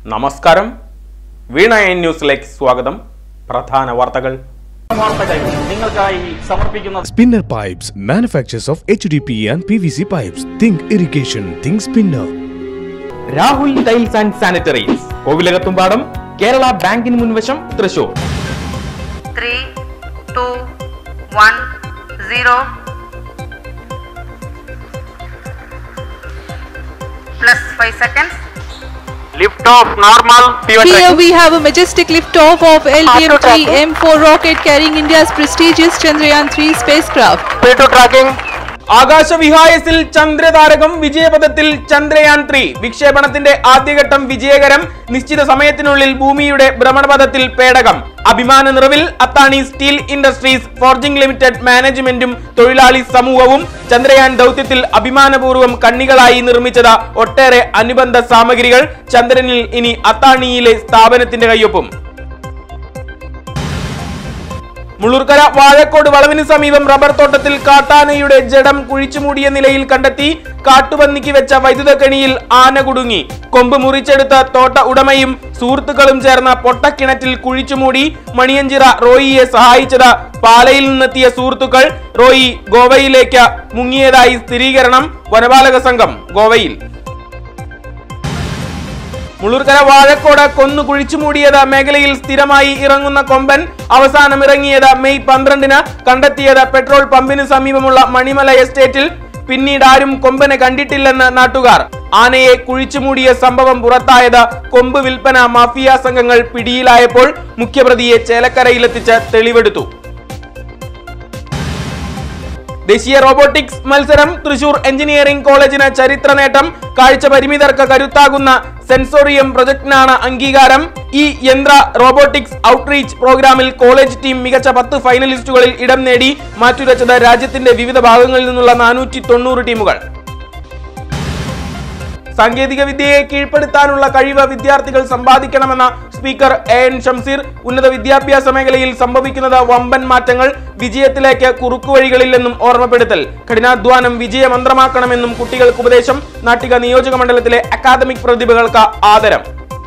നമസ്കാരം. വീണ ന്യൂസിലേക്ക് സ്വാഗതം. പ്രധാന വാർത്തകൾ നിങ്ങൾക്കായി സമർപ്പിക്കുന്ന Spinner Pipes, manufacturers of HDP and PVC pipes. Think irrigation, think spinner. Rahul tiles and sanitaries, Kovilakathumpadam, Kerala ബാങ്കിന് മുൻവശം, Thrissur. 3, 2, 1, 0 plus 5 seconds. Lift off normal. Here we have a majestic lift-off of LTM-3 M4 rocket carrying India's prestigious Chandrayaan-3 spacecraft. P2 tracking. ആകാശവിഹായസിൽ ചന്ദ്രതാരകം, വിജയപഥത്തിൽ Chandrayaan 3. വിക്ഷേപണത്തിന്റെ ആദ്യഘട്ടം വിജയകരം. നിശ്ചിത സമയത്തിനുള്ളിൽ ഭൂമിയുടെ ഭ്രമണപഥത്തിൽ പേടകം. അഭിമാന നിറവിൽ Athani steel industries forging limited മാനേജ്മെന്റും തൊഴിലാളി സമൂഹവും ചന്ദ്രയാൻ ദൗത്യത്തിൽ അഭിമാനപൂർവ്വം കണ്ണികളായി നിർമ്മിച്ചത് ഒട്ടേറെ അനുബന്ധ സാമഗ്രികൾ. ചന്ദ്രനിൽ ഇനി അത്താണിയിലെ സ്ഥാപനത്തിന്റെ കയ്യൊപ്പും. മുള്ളൂർക്കര വാഴക്കോട് വളവിന് സമീപം റബ്ബർ തോട്ടത്തിൽ കാട്ടാനയുടെ ജഡം കുഴിച്ചുമൂടിയ നിലയിൽ കണ്ടെത്തി. കാട്ടുപന്നിക്ക് വെച്ച വൈദ്യുത കെണിയിൽ ആന കുടുങ്ങി. കൊമ്പ് മുറിച്ചെടുത്ത തോട്ട ഉടമയും സുഹൃത്തുക്കളും ചേർന്ന പൊട്ടക്കിണറ്റിൽ കുഴിച്ചുമൂടി. മണിയഞ്ചിറ റോയിയെ സഹായിച്ചത് പാലയിൽ നിന്നെത്തിയ സുഹൃത്തുക്കൾ. റോയി ഗോവയിലേക്ക് മുങ്ങിയതായി സ്ഥിരീകരണം. വനപാലക സംഘം ഗോവയിൽ. മുള്ളൂർക്കര വാഴക്കോട് കൊന്നു കുഴിച്ചുമൂടിയത് മേഖലയിൽ സ്ഥിരമായി ഇറങ്ങുന്ന കൊമ്പൻ. അവസാനം ഇറങ്ങിയത് മെയ് 12-ന്. കണ്ടെത്തിയത് പെട്രോൾ പമ്പിന് സമീപമുള്ള മണിമല എസ്റ്റേറ്റിൽ. പിന്നീട് ആരും കൊമ്പനെ കണ്ടിട്ടില്ലെന്ന് നാട്ടുകാർ. ആനയെ കുഴിച്ചുമൂടിയ സംഭവം പുറത്തായത് കൊമ്പ് വിൽപ്പന മാഫിയ സംഘങ്ങൾ പിടിയിലായപ്പോൾ മുഖ്യപ്രതിയെ ചേലക്കരയിലെത്തിച്ച് തെളിവെടുത്തു. ദേശീയ റോബോട്ടിക്സ് മത്സരം. തൃശൂർ എഞ്ചിനീയറിംഗ് കോളേജിന് ചരിത്ര നേട്ടം. കാഴ്ച പരിമിതർക്ക് കരുത്താകുന്ന സെൻസോറിയം പ്രൊജക്ടിനാണ് അംഗീകാരം. ഈ യന്ത്ര റോബോട്ടിക്സ് ഔട്ട്റീച്ച് പ്രോഗ്രാമിൽ കോളേജ് ടീം മികച്ച 10 ഫൈനലിസ്റ്റുകളിൽ ഇടം നേടി. മാറ്റുരച്ചത് രാജ്യത്തിന്റെ വിവിധ ഭാഗങ്ങളിൽ നിന്നുള്ള 490 ടീമുകൾ. സാങ്കേതിക വിദ്യയെ കീഴ്പ്പെടുത്താനുള്ള കഴിവ് വിദ്യാർത്ഥികൾ സമ്പാദിക്കണമെന്ന സ്പീക്കർ AN ഷംസീർ. ഉന്നത വിദ്യാഭ്യാസ മേഖലയിൽ സംഭവിക്കുന്നത് വമ്പൻ മാറ്റങ്ങൾ. വിജയത്തിലേക്ക് കുറുക്കുവഴികളില്ലെന്നും ഓർമ്മപ്പെടുത്തൽ. കഠിനാധ്വാനം വിജയമന്ത്രമാക്കണമെന്നും കുട്ടികൾക്ക് ഉപദേശം. നാട്ടിക നിയോജക മണ്ഡലത്തിലെ അക്കാദമിക് പ്രതിഭകൾക്ക് ആദരം.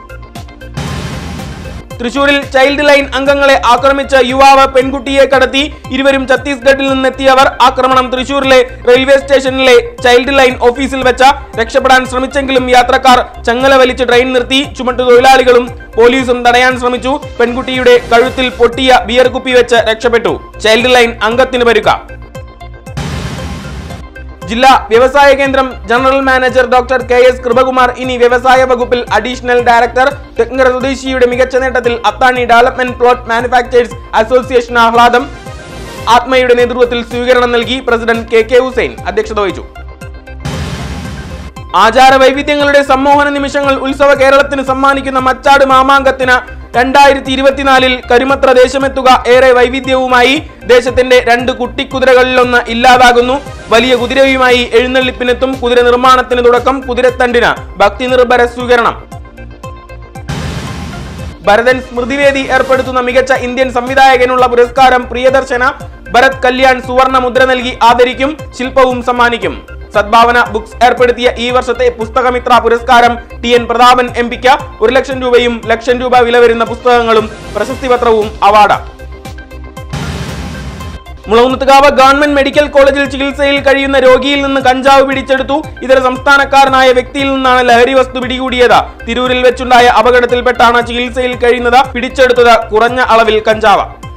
തൃശൂരിൽ ചൈൽഡ് ലൈൻ അംഗങ്ങളെ ആക്രമിച്ച യുവാവ് പെൺകുട്ടിയെ കടത്തി. ഇരുവരും ഛത്തീസ്ഗഡിൽ നിന്നെത്തിയവർ. ആക്രമണം തൃശൂരിലെ റെയിൽവേ സ്റ്റേഷനിലെ ചൈൽഡ് ലൈൻ ഓഫീസിൽ വെച്ച. രക്ഷപ്പെടാൻ ശ്രമിച്ചെങ്കിലും യാത്രക്കാർ ചങ്ങല വലിച്ച് ട്രെയിൻ നിർത്തി. ചുമട്ടുതൊഴിലാളികളും പോലീസും തടയാൻ ശ്രമിച്ചു. പെൺകുട്ടിയുടെ കഴുത്തിൽ പൊട്ടിയ ബിയർ കുപ്പി വെച്ച് രക്ഷപ്പെട്ടു. ചൈൽഡ് ലൈൻ അംഗത്തിന് പരുക്ക. ജില്ലാ വ്യവസായ കേന്ദ്രം general manager doctor KS Krupakumar ഇനി വ്യവസായ വകുപ്പിൽ അഡീഷണൽ ഡയറക്ടർ. തെങ്ങര സ്വദേശിയുടെ മികച്ച നേട്ടത്തിൽ Athani development plot manufacturers association ആഹ്ലാദം. ആത്മയുടെ നേതൃത്വത്തിൽ സ്വീകരണം നൽകി. പ്രസിഡന്റ് KK ഹുസൈൻ അധ്യക്ഷത വഹിച്ചു. ആചാര വൈവിധ്യങ്ങളുടെ സമ്മോഹന നിമിഷങ്ങൾ ഉത്സവ കേരളത്തിന് സമ്മാനിക്കുന്ന മച്ചാട് മാമാങ്കത്തിന് 2024 കരുമത്ര ദേശമെത്തുക. ഏറെ വൈവിധ്യവുമായി. ദേശത്തിന്റെ 2 കുട്ടിക്കുതിരകളിലൊന്ന് ഇല്ലാതാകുന്നു. വലിയ കുതിരയുമായി എഴുന്നള്ളിപ്പിനെത്തും. കുതിര നിർമ്മാണത്തിന് തുടക്കം. കുതിരത്തണ്ടിന് ഭക്തി നിർഭര സ്വീകരണം. ഭരതൻ സ്മൃതിവേദി ഏർപ്പെടുത്തുന്ന മികച്ച ഇന്ത്യൻ സംവിധായകനുള്ള പുരസ്കാരം പ്രിയദർശന. ഭരത് കല്യാൺ സുവർണ മുദ്ര നൽകി ആദരിക്കും. ശില്പവും സമ്മാനിക്കും. സദ്ഭാവന ബുക്സ് ഏർപ്പെടുത്തിയ ഈ വർഷത്തെ പുസ്തകമിത്ര പുരസ്കാരം TN പ്രതാപൻ MP-ക്ക്. 1 ലക്ഷം രൂപയും ₹1,00,000 വില വരുന്ന പുസ്തകങ്ങളും പ്രശസ്തിപത്രവും അവാർഡ്. മുളകുന്നത്തുകാവ് ഗവൺമെന്റ് മെഡിക്കൽ കോളേജിൽ ചികിത്സയിൽ കഴിയുന്ന രോഗിയിൽ നിന്ന് കഞ്ചാവ് പിടിച്ചെടുത്തു. ഇതര സംസ്ഥാനക്കാരനായ വ്യക്തിയിൽ നിന്നാണ് ലഹരി വസ്തു പിടികൂടിയത്. തിരൂരിൽ വെച്ചുണ്ടായ അപകടത്തിൽപ്പെട്ടാണ് ചികിത്സയിൽ കഴിയുന്നത്. പിടിച്ചെടുത്തത് കുറഞ്ഞ അളവിൽ കഞ്ചാവ്.